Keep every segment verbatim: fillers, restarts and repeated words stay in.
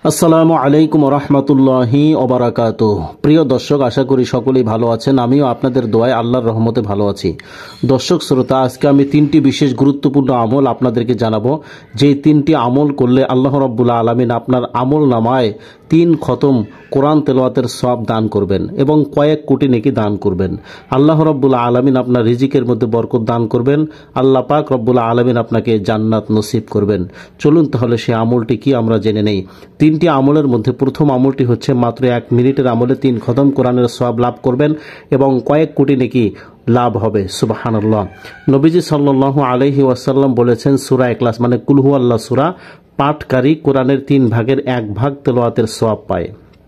আসসালামু আলাইকুম রহমতুল্লাহি ওবারাকাতুহ। প্রিয় দর্শক, আশা করি সকলেই ভালো আছেন। আমিও আপনাদের দোয়ায় আল্লাহর রহমতে ভালো আছি। দর্শক শ্রোতা, আজকে আমি তিনটি বিশেষ গুরুত্বপূর্ণ আমল আপনাদেরকে জানাবো, যে তিনটি আমল করলে আল্লাহ রাব্বুল আলামিন আপনার আমল নামায় তিন খতম কোরআন তেলাওয়াতের সওয়াব দান করবেন এবং কয়েক কোটি নেকি দান করবেন। আল্লাহ রাব্বুল আলামিন আপনার রিজিকের মধ্যে বরকত দান করবেন। আল্লাহ পাক রব্বুল আলামিন আপনাকে জান্নাত নসিব করবেন। চলুন তাহলে সেই আমলটি কি আমরা জেনে নেই। তিনটি আমলের মধ্যে প্রথম আমলটি হচ্ছে মাত্র এক মিনিটের আমলে তিন খতম কোরআনের সওয়াব লাভ করবেন এবং কয়েক কোটি নেকি লাভ হবে। সুবহানাল্লাহ। নবীজি সাল্লাল্লাহু আলাইহি ওয়াসাল্লাম বলেছেন, সূরা ইখলাস মানে কুল হুয়াল্লাহ সূরা পাঠকারী কোরআনের তিন ভাগের এক ভাগ তেলাওয়াতের সওয়াব পায়।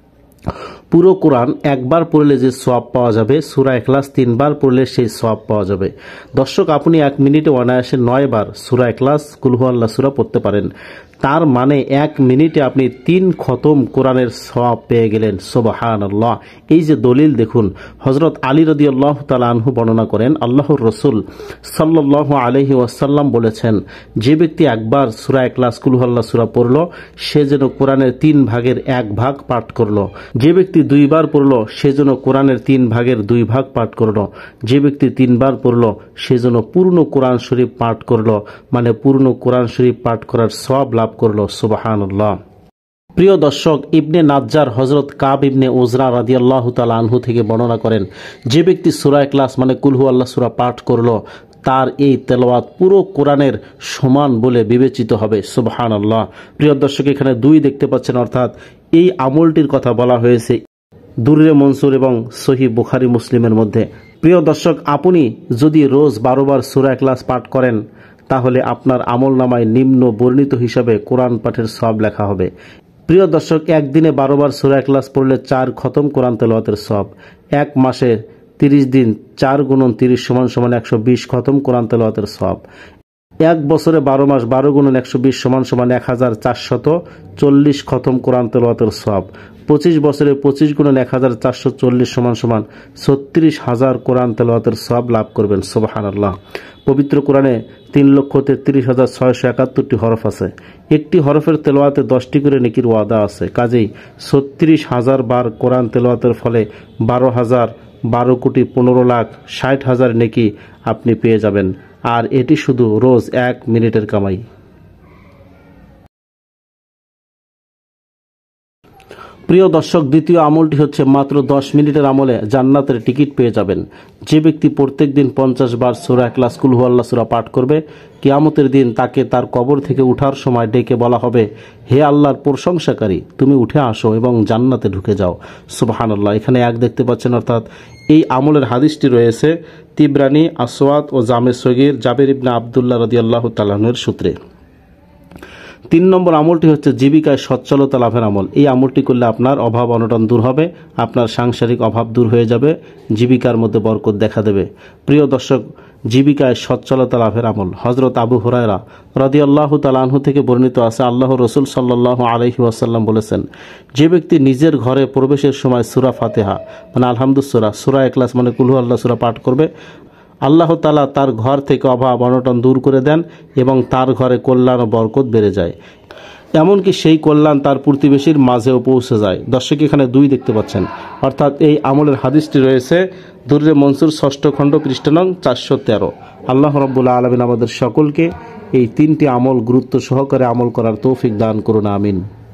পুরো কোরআন একবার পড়লে যে সওয়াব পাওয়া যাবে, সূরা ইখলাস তিনবার পড়লে সেই সওয়াব পাওয়া যাবে। দর্শক, আপনি এক মিনিটে অনায়াসে নয় বার সূরা ইখলাস কুল হুয়াল্লাহ সূরা পড়তে পারেন। তার মানে এক মিনিটে আপনি তিন খতম কোরআনের সওয়াব পেয়ে গেলেন। সুবহানাল্লাহ। এই যে দলিল দেখুন, হযরত আলী রাদিয়াল্লাহু তাআলা আনহু বর্ণনা করেন, আল্লাহর রাসূল সাল্লাল্লাহু আলাইহি ওয়াসাল্লাম বলেছেন, যে ব্যক্তি একবার সূরা ইখলাস কুল হুয়াল্লাহ সূরা পড়ল, সে যেন কোরআনের তিন ভাগের এক ভাগ পাঠ করল। যে ব্যক্তি দুইবার পড়ল, সে যেন কোরআনের তিন ভাগের দুই ভাগ পাঠ করল। যে ব্যক্তি তিনবার পড়ল, সে যেন পূর্ণ কোরআন শরীফ পাঠ করল, মানে পূর্ণ কোরআন শরীফ পাঠ করার সওয়াব লাভ করল। সুবহানাল্লাহ। প্রিয় দর্শক, ইবনে নাজ্জার হযরত কাব ইবনে উজরা রাদিয়াল্লাহু তাআলা আনহু থেকে বর্ণনা করেন, যে ব্যক্তি সূরা ইখলাস মানে কুল হুয়াল্লাহ সূরা পাঠ করল, তার এই তেলাওয়াত পুরো কোরআনের সমান বলে বিবেচিত হবে। সুবহানাল্লাহ। প্রিয় দর্শক, এখানে দুই দেখতে পাচ্ছেন, অর্থাৎ এই আমলটির কথা বলা হয়েছে দুররে মনসুর এবং সহিহ বুখারী মুসলিমের মধ্যে। প্রিয় দর্শক, আপনি যদি রোজ বারো বার সূরা ইখলাস পাঠ করেন, তাহলে আপনার আমল নামায় নিম্ন বর্ণিত হিসাবে কোরআন পাঠের সওয়াব লেখা হবে। প্রিয় দর্শক, একদিনে বারো বার সূরা ইখলাস পড়লে চার খতম কোরআন তেলাওয়াতের সওয়াব। এক মাসে তিরিশ দিন চার গুণন তিরিশ সমান সমান একশো বিশ খতম কোরআন তেলাওয়াতের সওয়াব। এক বছরে বারো মাস বারো গুণন একশো বিশ সমান সমান এক হাজার চারশত চল্লিশ খতম কোরআন তেলাওয়াতের সওয়াব। পঁচিশ বছরে পঁচিশ গুণন এক হাজার চারশো চল্লিশ সমান সমান ছত্রিশ হাজার কোরআন তেলাওয়াতের সওয়াব লাভ করবেন। সুবহানাল্লাহ। পবিত্র কোরআনে তিন লক্ষ তেত্রিশ হাজার ছয়শো একাত্তরটি হরফ আছে। একটি হরফের তেলাওয়াতে দশটি করে নেকির ওয়াদা আছে। কাজেই ছত্রিশ হাজার বার কোরআন তেলাওয়াতের ফলে বারো হাজার বারো কোটি পনেরো লাখ ষাট হাজার নেকি আপনি পেয়ে যাবেন। আর এটি শুধু রোজ এক মিনিটের কামাই। প্রিয় দর্শক, দ্বিতীয় আমলটি হচ্ছে মাত্র দশ মিনিটের আমলে জান্নাতের টিকিট পেয়ে যাবেন। যে ব্যক্তি প্রত্যেক দিন পঞ্চাশ বার সূরা ইখলাস কুল হুয়াল্লাহ সূরা পাঠ করবে, কিয়ামতের দিন তাকে তার কবর থেকে উঠার সময় ডেকে বলা হবে, হে আল্লাহর প্রশংসাকারী, তুমি উঠে আসো এবং জান্নাতে ঢুকে যাও। সুবহানাল্লাহ। এখানে এক দেখতে পাচ্ছেন, অর্থাৎ এই আমলের হাদিসটি রয়েছে তিবরানি, আসওয়াদ ও জামে সগীর জাবের ইবনে আব্দুল্লাহ রাদিয়াল্লাহু তাআলা আনহুর সূত্রে। তিন নম্বর আমলটি হচ্ছে জীবিকায় সচ্ছলতা লাভের আমল। এই আমলটি করলে আপনার অভাব অনটন দূর হবে, আপনার সাংসারিক অভাব দূর হয়ে যাবে, জীবিকার মধ্যে বরকত দেখা দেবে। প্রিয় দর্শক, জীবিকায় সচ্ছলতা লাভের আমল হযরত আবু হুরায়রা রাদিয়াল্লাহু তাআলা আনহু থেকে বর্ণিত আছে, আল্লাহর রাসূল সাল্লাল্লাহু আলাইহি ওয়াসাল্লাম বলেছেন, যে ব্যক্তি নিজের ঘরে প্রবেশের সময় সূরা ফাতিহা মানে আলহামদুস সূরা, সূরা ইখলাস মানে কুল হুয়াল্লাহ সূরা পাঠ করবে, আল্লাহ তাআলা তার ঘর থেকে অভাব অনটন দূর করে দেন এবং তার ঘরে কল্যাণ ও বরকত বেড়ে যায়। এমনকি সেই কল্যাণ তার প্রতিবেশীর মাঝেও পৌঁছে যায়। দর্শক, এখানে দুই দেখতে পাচ্ছেন, অর্থাৎ এই আমলের হাদিসটি রয়েছে দুররে মনসুর ষষ্ঠ খণ্ড পৃষ্ঠা নং চারশো তেরো। আল্লাহ রাব্বুল আলামিন আমাদের সকলকে এই তিনটি আমল গুরুত্ব সহকারে আমল করার তৌফিক দান করুন। আমিন।